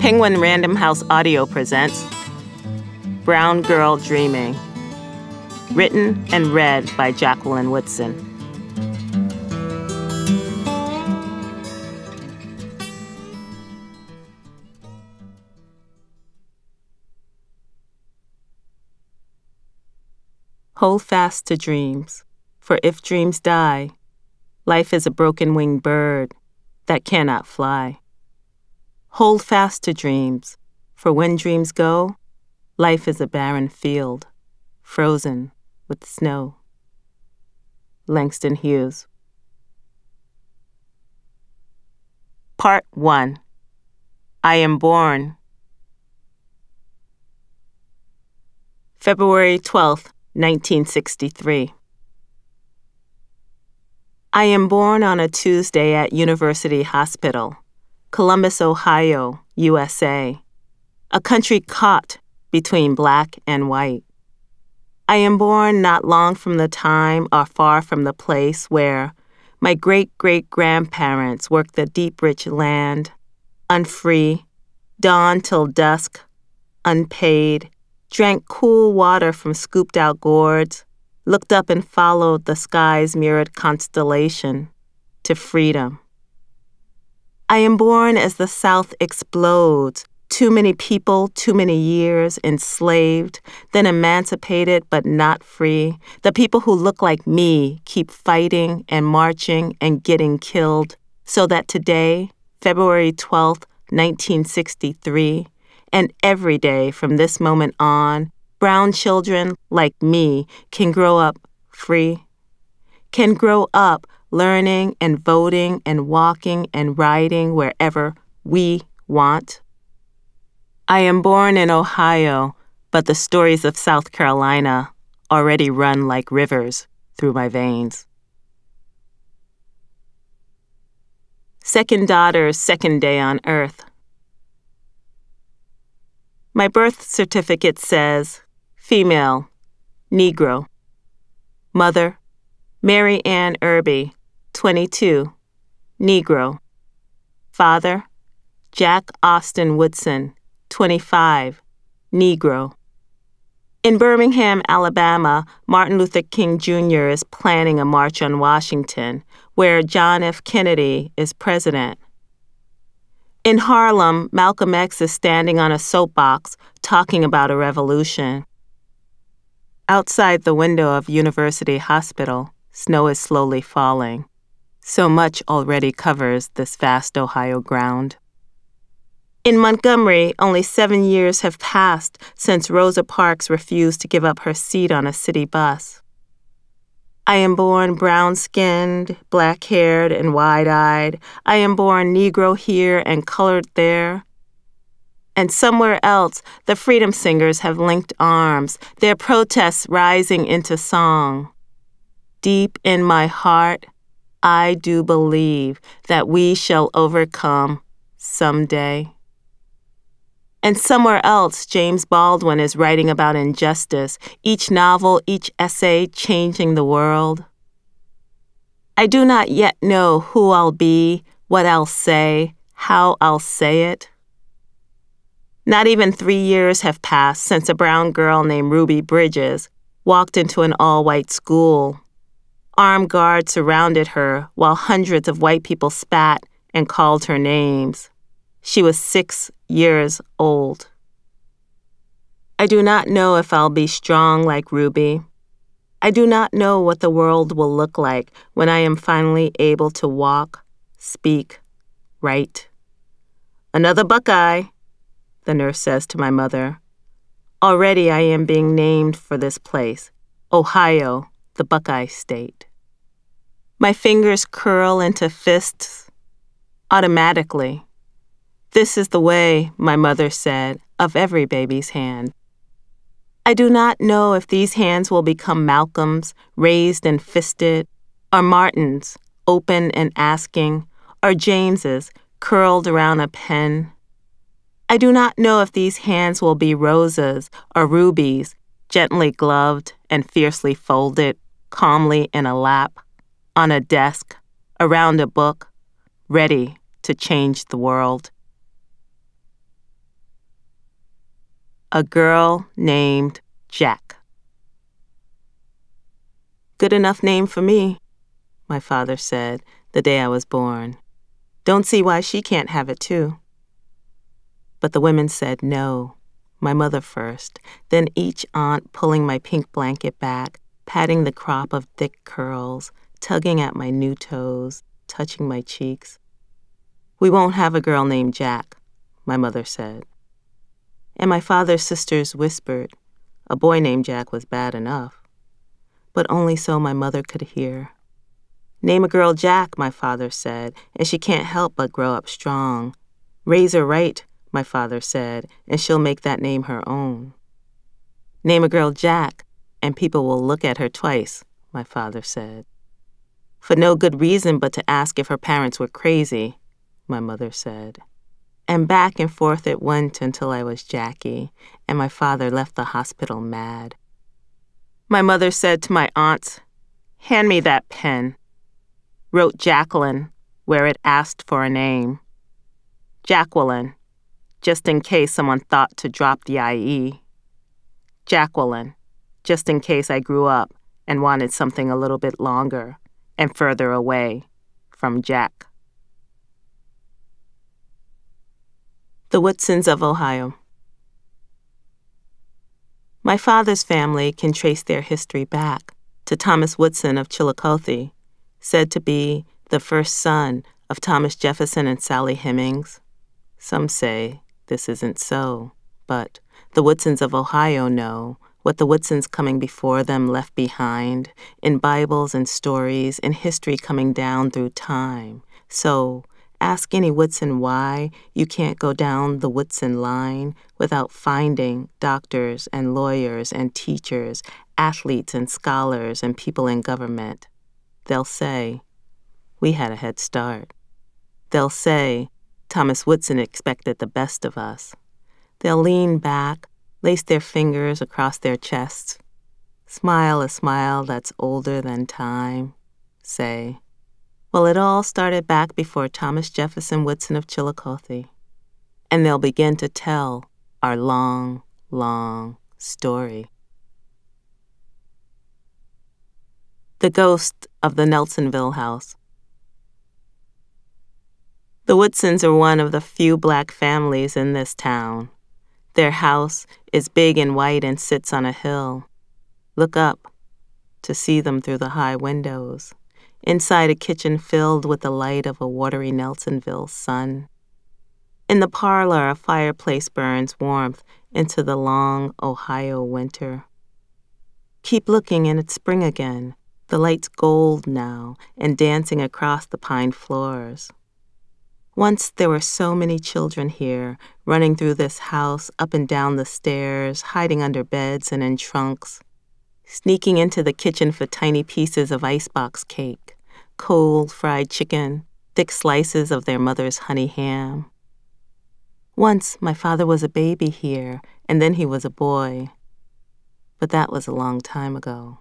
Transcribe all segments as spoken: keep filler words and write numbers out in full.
Penguin Random House Audio presents Brown Girl Dreaming, written and read by Jacqueline Woodson. Hold fast to dreams, for if dreams die, life is a broken-winged bird that cannot fly. Hold fast to dreams, for when dreams go, life is a barren field, frozen with snow. Langston Hughes. Part one. I Am Born. February twelfth, nineteen sixty-three. I am born on a Tuesday at University Hospital, Columbus, Ohio, U S A, a country caught between black and white. I am born not long from the time or far from the place where my great-great-grandparents worked the deep, rich land, unfree, dawn till dusk, unpaid, drank cool water from scooped-out gourds, looked up and followed the sky's mirrored constellation to freedom. I am born as the South explodes, too many people, too many years, enslaved, then emancipated but not free. The people who look like me keep fighting and marching and getting killed, so that today, February twelfth, nineteen sixty-three, and every day from this moment on, brown children like me can grow up free, can grow up learning and voting and walking and riding wherever we want. I am born in Ohio, but the stories of South Carolina already run like rivers through my veins. Second daughter's second day on earth. My birth certificate says, female, Negro. Mother, Mary Ann Irby, twenty-two, Negro. Father, Jack Austin Woodson, twenty-five, Negro. In Birmingham, Alabama, Martin Luther King Junior is planning a march on Washington, where John F. Kennedy is president. In Harlem, Malcolm X is standing on a soapbox talking about a revolution. Outside the window of University Hospital, snow is slowly falling. So much already covers this vast Ohio ground. In Montgomery, only seven years have passed since Rosa Parks refused to give up her seat on a city bus. I am born brown-skinned, black-haired, and wide-eyed. I am born Negro here and colored there. And somewhere else, the freedom singers have linked arms, their protests rising into song. Deep in my heart, I do believe that we shall overcome someday. And somewhere else, James Baldwin is writing about injustice, each novel, each essay changing the world. I do not yet know who I'll be, what I'll say, how I'll say it. Not even three years have passed since a brown girl named Ruby Bridges walked into an all-white school. Armed guards surrounded her while hundreds of white people spat and called her names. She was six years old. I do not know if I'll be strong like Ruby. I do not know what the world will look like when I am finally able to walk, speak, write. Another Buckeye, the nurse says to my mother. Already I am being named for this place, Ohio, the Buckeye State. My fingers curl into fists automatically. This is the way, my mother said, of every baby's hand. I do not know if these hands will become Malcolm's, raised and fisted, or Martin's, open and asking, or James's, curled around a pen. I do not know if these hands will be Rosa's or Ruby's, gently gloved and fiercely folded, calmly in a lap, on a desk, around a book, ready to change the world. A girl named Jack. Good enough name for me, my father said the day I was born. Don't see why she can't have it too. But the women said no, my mother first, then each aunt pulling my pink blanket back, patting the crop of thick curls, tugging at my new toes, touching my cheeks. We won't have a girl named Jack, my mother said. And my father's sisters whispered, a boy named Jack was bad enough. But only so my mother could hear. Name a girl Jack, my father said, and she can't help but grow up strong. Raise her right, my father said, and she'll make that name her own. Name a girl Jack, and people will look at her twice, my father said. For no good reason but to ask if her parents were crazy, my mother said. And back and forth it went until I was Jackie, and my father left the hospital mad. My mother said to my aunts, "Hand me that pen." Wrote Jacqueline where it asked for a name. Jacqueline, just in case someone thought to drop the I E. Jacqueline, just in case I grew up and wanted something a little bit longer and further away from Jack. The Woodsons of Ohio. My father's family can trace their history back to Thomas Woodson of Chillicothe, said to be the first son of Thomas Jefferson and Sally Hemings. Some say this isn't so, but the Woodsons of Ohio know what the Woodsons coming before them left behind in Bibles and stories and history coming down through time. So ask any Woodson why you can't go down the Woodson line without finding doctors and lawyers and teachers, athletes and scholars and people in government. They'll say, we had a head start. They'll say, Thomas Woodson expected the best of us. They'll lean back, lace their fingers across their chests, smile a smile that's older than time, say, well, it all started back before Thomas Jefferson Woodson of Chillicothe, and they'll begin to tell our long, long story. The Ghost of the Nelsonville House. The Woodsons are one of the few black families in this town. Their house is big and white and sits on a hill. Look up to see them through the high windows. Inside a kitchen filled with the light of a watery Nelsonville sun. In the parlor, a fireplace burns warmth into the long Ohio winter. Keep looking and it's spring again. The light's gold now and dancing across the pine floors. Once there were so many children here, running through this house, up and down the stairs, hiding under beds and in trunks, sneaking into the kitchen for tiny pieces of icebox cake, cold fried chicken, thick slices of their mother's honey ham. Once my father was a baby here, and then he was a boy. But that was a long time ago.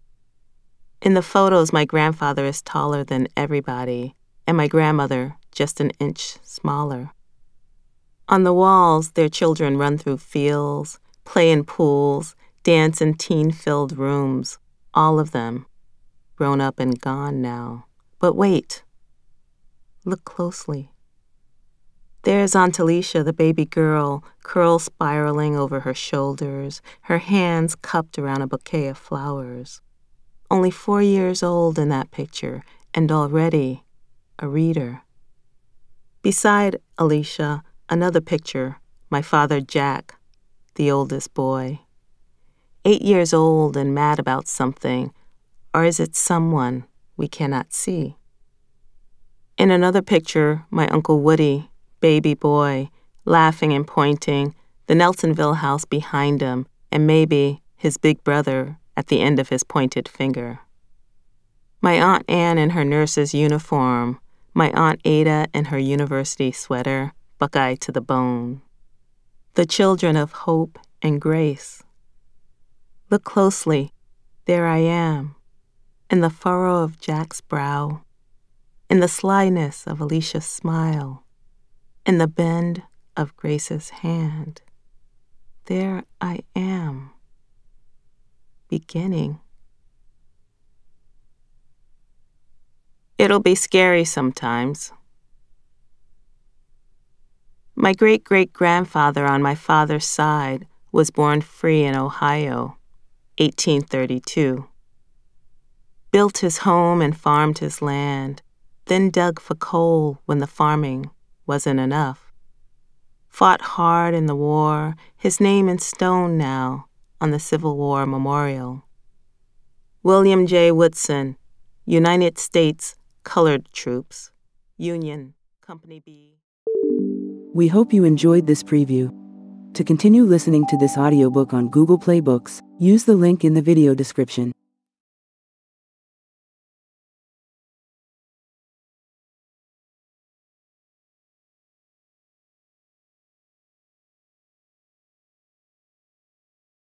In the photos, my grandfather is taller than everybody, and my grandmother just an inch smaller. On the walls, their children run through fields, play in pools, dance in teen-filled rooms, all of them, grown up and gone now. But wait, look closely. There's Aunt Alicia, the baby girl, curls spiraling over her shoulders, her hands cupped around a bouquet of flowers. Only four years old in that picture, and already a reader. Beside Alicia, another picture, my father Jack, the oldest boy. Eight years old and mad about something, or is it someone we cannot see? In another picture, my Uncle Woody, baby boy, laughing and pointing, the Nelsonville house behind him, and maybe his big brother at the end of his pointed finger. My Aunt Anne in her nurse's uniform, my Aunt Ada in her university sweater, Buckeye to the bone. The children of hope and grace. Look closely, there I am, in the furrow of Jack's brow, in the slyness of Alicia's smile, in the bend of Grace's hand. there I am, beginning. It'll be scary sometimes. My great-great-grandfather on my father's side was born free in Ohio, eighteen thirty-two. Built his home and farmed his land, then dug for coal when the farming wasn't enough. Fought hard in the war, his name in stone now on the Civil War Memorial. William J. Woodson, United States Colored Troops, Union, Company B. We hope you enjoyed this preview. To continue listening to this audiobook on Google Play Books, use the link in the video description.